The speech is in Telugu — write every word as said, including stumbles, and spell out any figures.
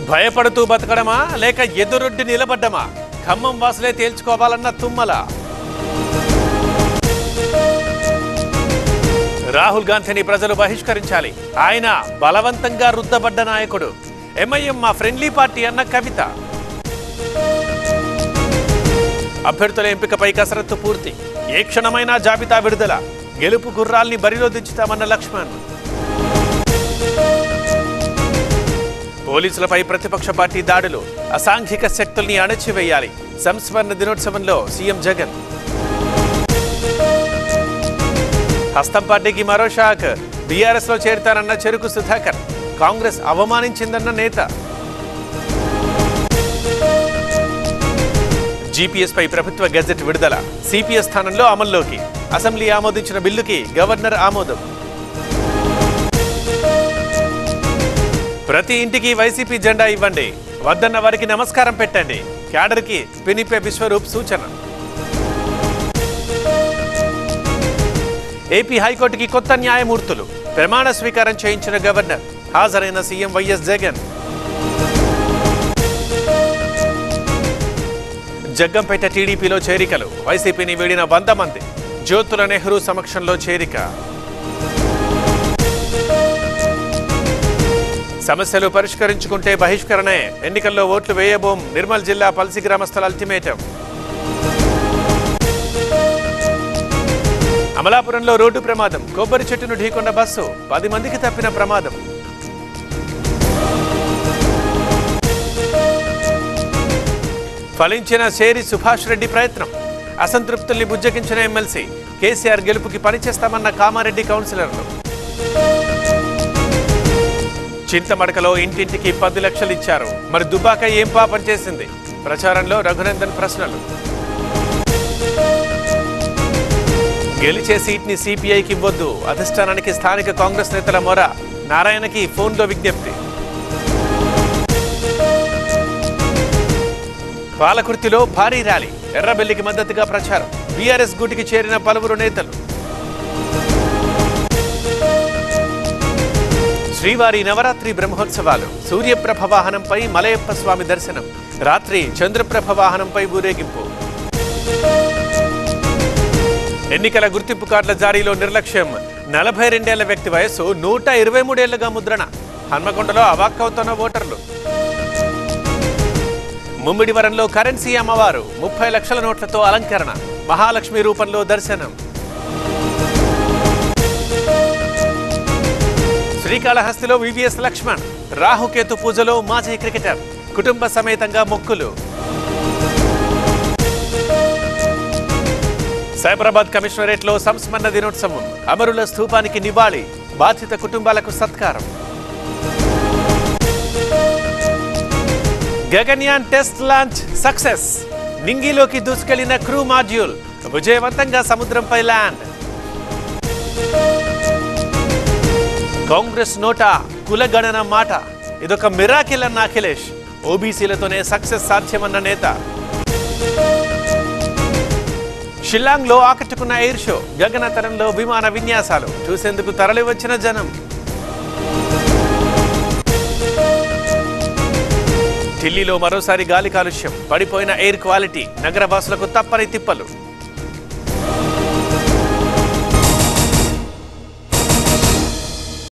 భయపడుతూ బతకడమా లేక ఎదురొడ్డి నిలబడ్డమా? ఖమ్మం వాసులే తేల్చుకోవాలన్న తుమ్మల. రాహుల్ గాంధీని ప్రజలు బహిష్కరించాలి, ఆయన బలవంతంగా రుద్దబడ్డ నాయకుడు. ఎంఐఎం మా ఫ్రెండ్లీ పార్టీ అన్న కవిత. అభ్యర్థుల ఎంపికపై కసరత్తు పూర్తి, ఏ క్షణమైనా జాబితా విడుదల, గెలుపు గుర్రాల్ని బరిలో దించుతామన్న లక్ష్మణ్. పోలీసులపై ప్రతిపక్ష పార్టీ దాడులు, అసాంఘిక శక్తుల్ని అణచివేయాలి, సంస్మరణ దినోత్సవంలో సీఎం జగన్. హస్తం పార్టీకి మరో షాక్, బీఆర్ఎస్ లో చేరుతానన్న చెరుకు సుధాకర్, కాంగ్రెస్ అవమానించిందన్న నేత. జీపీఎస్ పై ప్రభుత్వ గెజెట్ విడుదల, సిపిఎస్ స్థానంలో అమల్లోకి, అసెంబ్లీ ఆమోదించిన బిల్లుకి గవర్నర్ ఆమోదం. ప్రతి ఇంటికి వైసీపీ జెండా ఇవ్వండి, వద్దన్న వారికి నమస్కారం పెట్టండి, క్యాడర్కి పినిపే విశ్వరూప్ సూచన. ఏపీ హైకోర్టుకి కొత్త న్యాయమూర్తులు, ప్రమాణ స్వీకారం చేయించిన గవర్నర్, హాజరైన సీఎం వైఎస్ జగన్. జగ్గంపేట టీడీపీలో చేరికలు, వైసీపీని వీడిన వంద మంది, జ్యోతుల నెహ్రూ సమక్షంలో చేరిక. సమస్యలు పరిష్కరించుకుంటే బహిష్కరణే, ఎన్నికల్లో ఓట్లు వేయబోం, నిర్మల్ జిల్లా పల్సి గ్రామస్తుల అల్టిమేటం. అమలాపురంలో రోడ్డు ప్రమాదం, కొబ్బరి చెట్టును ఢీకొన్న బస్సు, పది మందికి తప్పిన ప్రమాదం. ఫలించిన చేరి సుభాష్ రెడ్డి ప్రయత్నం, అసంతృప్తుల్ని బుజ్జగించిన ఎమ్మెల్సీ, కేసీఆర్ గెలుపుకి పనిచేస్తామన్న కామారెడ్డి కౌన్సిలర్లు. చింతమడకలో ఇంటింటికి పది లక్షలు ఇచ్చారు, మరి దుబ్బాక ఏం పాపం చేసింది? ప్రచారంలో రఘునందన్ ప్రశ్నలు. గెలిచే సీట్ని సిపిఐకి ఇవ్వొద్దు, అధిష్టానానికి స్థానిక కాంగ్రెస్ నేతల మొర, నారాయణకి ఫోన్లో విజ్ఞప్తి. పాలకుర్తిలో భారీ ర్యాలీ, ఎర్రబెల్లికి మద్దతుగా ప్రచారం, బీఆర్ఎస్ గూటికి చేరిన పలువురు నేతలు. శ్రీవారి నవరాత్రి బ్రహ్మోత్సవాలు, సూర్యప్రభ వాహనంపై మలయప్ప స్వామి దర్శనం, రాత్రి చంద్రప్రభ వాహనంపై ఊరేగింపు. ఎన్నికల గుర్తింపు కార్డుల జారీలో నిర్లక్ష్యం, నలభై రెండేళ్ల వ్యక్తి వయస్సు నూట ఇరవై మూడేళ్లుగా ముద్రణ, హన్మకొండలో అవాక్కవుతున్న ఓటర్లు. ముమ్మిడివరంలో కరెన్సీ అమ్మవారు, ముప్పై లక్షల నోట్లతో అలంకరణ, మహాలక్ష్మి రూపంలో దర్శనం. శ్రీకాళహస్తిలో వివిఎస్ లక్ష్మణ్, రాహుకేతు పూజలో మాజీ క్రికెటర్, కుటుంబ సమేతంగా మొక్కులు. సైబరాబాద్ కమిషనరేట్లో సంస్మరణ దినోత్సవం, అమరుల స్థూపానికి నివాళి, బాధిత కుటుంబాలకు సత్కారం. గగన్యాన్ టెస్ట్ లాంచ్ సక్సెస్, నింగిలోకి దూసుకెళ్లిన క్రూ మాడ్యూల్ విజయవంతంగా సముద్రంపై ల్యాండ్. కాంగ్రెస్ నోట కులగణన మాట, ఇదొక మిరాకిల్ అన్న అఖిలేష్, ఓబీసీలతోనే సక్సెస్ సాధ్యమన్న నేత. షిల్లాంగ్లో ఆకట్టుకున్న ఎయిర్ షో, గగనతరంలో విమాన విన్యాసాలు, చూసేందుకు తరలివచ్చిన జనం. ఢిల్లీలో మరోసారి గాలి కాలుష్యం, పడిపోయిన ఎయిర్ క్వాలిటీ, నగరవాసులకు తప్పని తిప్పలు.